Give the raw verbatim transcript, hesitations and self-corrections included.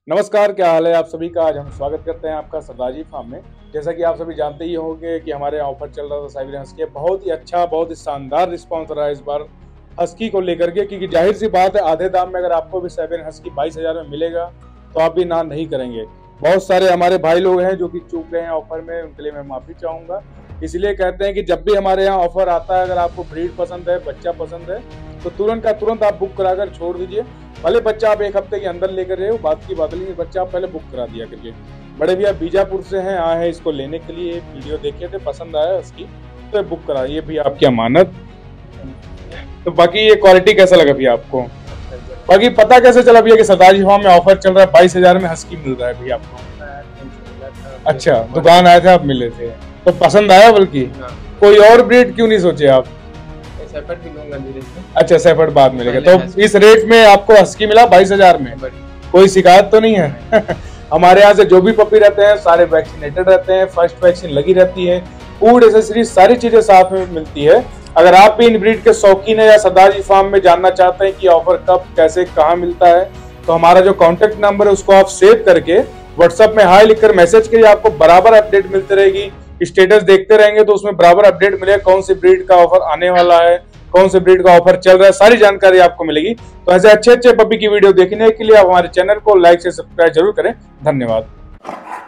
नमस्कार, क्या हाल है आप सभी का। आज हम स्वागत करते हैं आपका सरदार फार्म में। जैसा कि आप सभी जानते ही होंगे कि हमारे यहाँ ऑफर चल रहा था साइबेरियन हस्की। बहुत ही अच्छा, बहुत ही शानदार रिस्पांस रहा है इस बार हस्की को लेकर के, क्योंकि जाहिर सी बात है आधे दाम में अगर आपको भी साइबेरियन हस्की बाईस हजार में मिलेगा तो आप भी ना नहीं करेंगे। बहुत सारे हमारे भाई लोग हैं जो कि चूक गए हैं ऑफर में, उनके लिए मैं माफी चाहूंगा। इसलिए कहते हैं कि जब भी हमारे यहाँ ऑफर आता है, अगर आपको ब्रीड पसंद है, बच्चा पसंद है, तो तुरंत का तुरंत आप बुक कराकर छोड़ दीजिए। भले बच्चा आप एक हफ्ते के अंदर लेकर रहे हो, बात की बात नहीं, बच्चा आप पहले बुक करा दिया करिए। बड़े भैया बीजापुर से हैं, आए हैं इसको लेने के लिए। वीडियो देखे थे, पसंद आया उसकी, तो बुक कराइए भी, आपकी अमानत। तो बाकी ये क्वालिटी कैसा लगा भैया आपको? बाकी पता कैसे चला भैया कि सरदार फार्म में ऑफर चल रहा है, बाईस हजार में हस्की मिल रहा है भैया आपको? अच्छा, दुकान आए थे आप, मिले थे तो पसंद आया। बल्कि कोई और ब्रीड क्यों नहीं सोचे आप? सेफर्ड भी लूंगा धीरे से। अच्छा, सेफर्ड बाद मिलेगा। तो इस रेट में आपको हस्की मिला बाईस हजार में, कोई शिकायत तो नहीं है? हमारे यहाँ से जो भी पपी रहते हैं सारे वैक्सीनेटेड रहते हैं, फर्स्ट वैक्सीन लगी रहती है, फूड एसेसरीज सारी चीजें साथ में मिलती है। अगर आप भी इन ब्रीड के शौकीन है या सरदार जी फार्म में जानना चाहते हैं कि ऑफर कब, कैसे, कहाँ मिलता है, तो हमारा जो कॉन्टेक्ट नंबर है उसको आप सेव करके व्हाट्सएप में हाई लिखकर मैसेज करिए। आपको बराबर अपडेट मिलती रहेगी, स्टेटस देखते रहेंगे तो उसमें बराबर अपडेट मिलेगा कौन सी ब्रीड का ऑफर आने वाला है, कौन सी ब्रीड का ऑफर चल रहा है, सारी जानकारी आपको मिलेगी। तो ऐसे अच्छे अच्छे पपी की वीडियो देखने के लिए आप हमारे चैनल को लाइक से सब्सक्राइब जरूर करें। धन्यवाद।